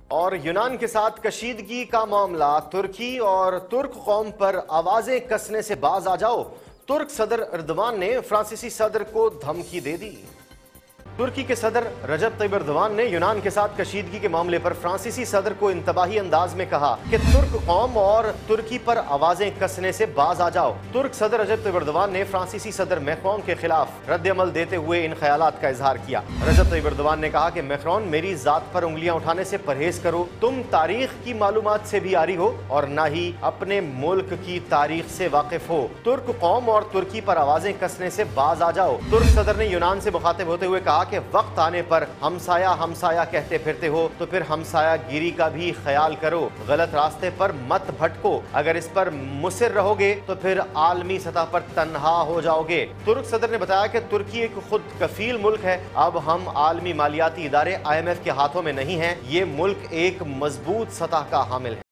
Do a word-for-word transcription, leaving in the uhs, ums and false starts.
اور یونان کے ساتھ کشیدگی کا معاملہ، ترکی اور ترک قوم پر آوازیں کسنے سے باز آ جاؤ، ترک صدر اردوان نے فرانسیسی صدر کو دھمکی دے دی۔ ترکی کے صدر رجب طیب اردوان نے یونان کے ساتھ کشیدگی کے معاملے پر فرانسیسی صدر کو انتباہی انداز میں کہا کہ ترک قوم اور ترکی پر آوازیں کسنے سے باز آ جاؤ۔ ترک صدر رجب طیب اردوان نے فرانسیسی صدر میکرون کے خلاف رد عمل دیتے ہوئے ان خیالات کا اظہار کیا۔ رجب طیب اردوان نے کہا کہ میکرون، میری ذات پر انگلیاں اٹھانے سے پرہیز کرو، تم تاریخ کی معلومات سے بھی عاری ہو اور نہ ہی اپنے ملک کی تاریخ سے واقف ہو۔ ترک قوم اور ترکی پر آوازیں کسنے سے باز آ جاؤ۔ ترک صدر نے یونان سے مخاطب ہوتے ہوئے کہا کہ وقت آنے پر ہمسایہ ہمسایہ کہتے پھرتے ہو تو پھر ہمسایہ گیری کا بھی خیال کرو، غلط راستے پر مت بھٹکو، اگر اس پر مصر رہو گے تو پھر عالمی سطح پر تنہا ہو جاؤ گے۔ ترک صدر نے بتایا کہ ترکی ایک خود کفیل ملک ہے، اب ہم عالمی مالیاتی ادارے آئی ایم ایف کے ہاتھوں میں نہیں ہیں، یہ ملک ایک مضبوط سطح کا حامل ہے۔